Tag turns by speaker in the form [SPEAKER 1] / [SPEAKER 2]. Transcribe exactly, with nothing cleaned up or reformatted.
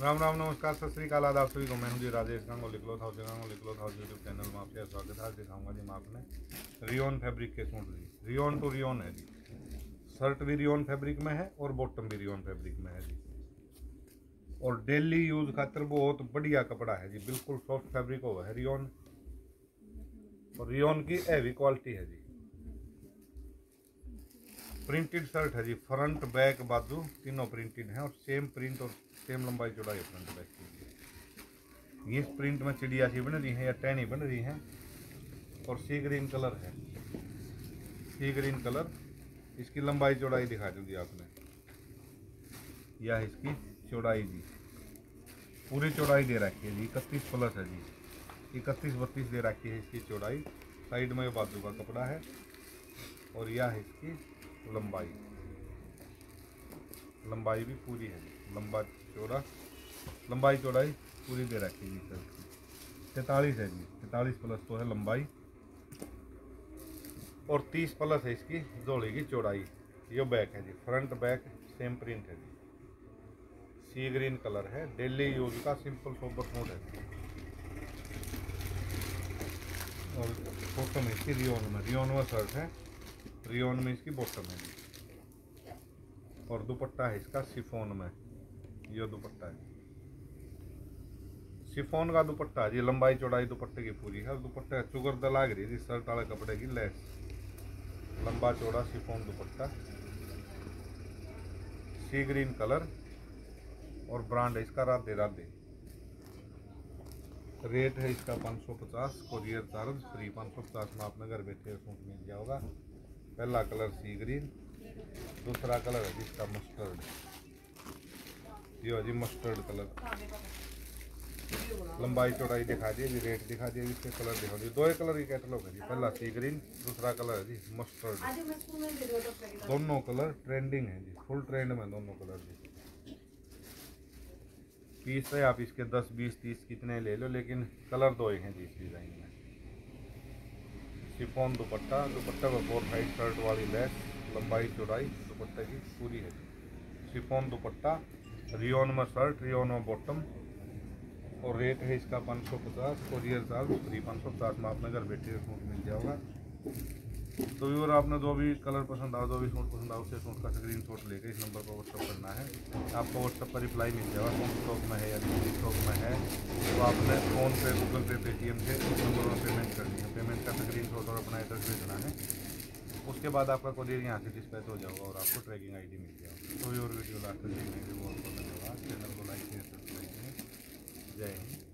[SPEAKER 1] राम राम नमस्कार सत श्रीकाल आदाब सभी को। मैं हूं जी Rajesh Ganguly cloth house Ganguly cloth house YouTube channel में आपका स्वागत है। आज दिखाऊंगा जी मैं आपने रियोन फैब्रिक के सूट जी। रियोन टू रियोन है जी। शर्ट भी रियोन फैब्रिक में है और बॉटम भी रियोन फैब्रिक में है जी। और डेली यूज खातिर बहुत बढ़िया कपड़ा है जी। बिल्कुल सॉफ्ट फैब्रिक होगा है रियोन। और रियोन की हैवी क्वालिटी है जी। प्रिंटेड शर्ट है जी। फ्रंट बैक बाजू तीनों प्रिंटेड है और सेम प्रिंट और सेम लंबाई चौड़ाई है फ्रंट बैक की। इस प्रिंट में चिड़िया सी बन रही है या टहनी बन रही है और सी ग्रीन कलर है। Sea green colour. इसकी लंबाई चौड़ाई दिखा दूंगी आपने। यह इसकी चौड़ाई जी। पूरी चौड़ाई दे रखी है जी। इकतीस प्लस है जी। इकतीस बत्तीस दे रखी है इसकी चौड़ाई। साइड में बाजू का कपड़ा है और यह है इसकी लंबाई। लंबाई भी पूरी है जी। लंबा चौड़ा लंबाई चौड़ाई पूरी दे रखी है सर की। तैतालीस है जी। तैतालीस प्लस तो है लंबाई और तीस प्लस है इसकी जोड़ी की चौड़ाई। ये बैक है जी। फ्रंट बैक सेम प्रिंट है जी। सी ग्रीन कलर है। डेली यूज का सिंपल सोबर सूट है। और बॉटम इसकी रियोन में रियोन में शर्ट है। रियोन में इसकी बॉटम है जी। और दुपट्टा है इसका शिफॉन में। ये दुपट्टा है शिफॉन का दुपट्टा है जी। लंबाई चौड़ाई दुपट्टे की पूरी है और दुपट्टे चुगर दलाग रही है जी। शर्ट वाले कपड़े की लेस। लंबा चौड़ा chiffon dupatta. Sea green colour और ब्रांड है इसका राधे राधे। रेट है इसका पाँच सौ पचास। Courier charge free. पाँच सौ पचास में आपने घर बैठे सूट मिल जाएगा। पहला कलर सी ग्रीन। दूसरा कलर है जिसका मस्टर्ड। ये जी मस्टर्ड कलर। लंबाई चौड़ाई दिखा दी जी। रेट दिखा दिया। इसके कलर दिखा दिए। दो ही कलर की कैटलॉग है जी। पहला सी ग्रीन दूसरा कलर है जी मस्टर्ड। दोनों कलर ट्रेंडिंग है जी। फुल ट्रेंड में दोनों कलर जी। पीस है आप इसके दस बीस तीस कितने ले लो लेकिन कलर दो ही हैं जी इस डिज़ाइन में। शिफॉन दुपट्टा। दुपट्टा में फोर साइड शर्ट वाली लेस। लंबाई चौड़ाई दुपट्टे की पूरी है जी। शिफॉन दुपट्टा रियोन में शर्ट रियोन में बॉटम। और रेट है इसका पाँच सौ पचास। Courier charge free. पाँच सौ पचास में आपने घर बैठे सूट मिल जाएगा। तो व्यूअर आपने जो भी कलर पसंद आओ जो भी सूट पसंद आओ उससे सूट का स्क्रीन शॉट लेकर इस नंबर पर व्हाट्सअप करना है। आपको व्हाट्सअप पर रिप्लाई मिल जाएगा। कौन स्टॉक में है या किसी स्टॉक में है तो आपने फ़ोन पे गूगल पे पेटीएम से उस नंबर पर पेमेंट करनी है। पेमेंट का स्क्रीन शॉट और अपना एड्रेस भेजना है। उसके बाद आपका कोरियर यहाँ से डिस्पैच हो जाएगा और आपको ट्रैकिंग आई डी मिल जाएगा। तो व्यूअर वीडियो लास्ट तक देखने के लिए बहुत बहुत धन्यवाद। चैनल को लाइक शेयर सब्सक्राइब करें। जय हिंद।